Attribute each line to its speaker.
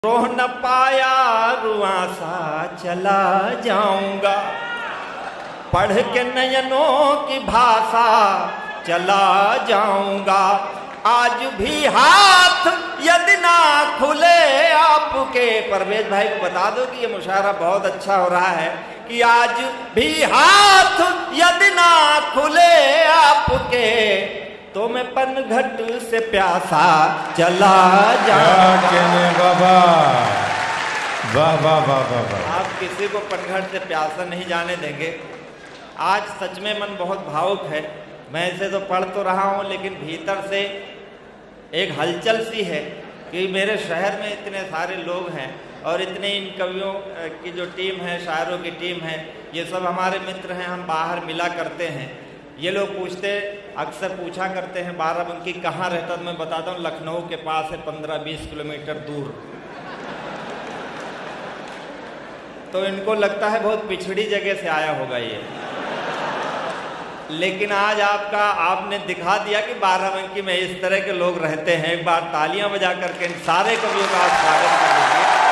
Speaker 1: रोह न पाया रुआसा चला जाऊंगा, पढ़ के नयनों की भाषा चला जाऊंगा। आज भी हाथ यदि ना खुले आपके, परवेज भाई को बता दो कि ये मुशायरा बहुत अच्छा हो रहा है कि आज भी हाथ यदि ना खुले आपके, तो मैं पनघट से प्यासा चला जाऊंगा।
Speaker 2: बाबा वाह वाह वाह वाह वाह।
Speaker 1: आप किसी को पनघट से प्यासा नहीं जाने देंगे। आज सच में मन बहुत भावुक है। मैं इसे तो पढ़ तो रहा हूँ, लेकिन भीतर से एक हलचल सी है कि मेरे शहर में इतने सारे लोग हैं और इतने इन कवियों की जो टीम है, शायरों की टीम है, ये सब हमारे मित्र हैं, हम बाहर मिला करते हैं। ये लोग अक्सर पूछा करते हैं बाराबंकी कहाँ रहता, तो मैं बताता हूँ लखनऊ के पास है, 15-20 किलोमीटर दूर। तो इनको लगता है बहुत पिछड़ी जगह से आया होगा ये, लेकिन आज आपने दिखा दिया कि बाराबंकी में इस तरह के लोग रहते हैं। एक बार तालियां बजा करके इन सारे कवियों का आप स्वागत कर लीजिए।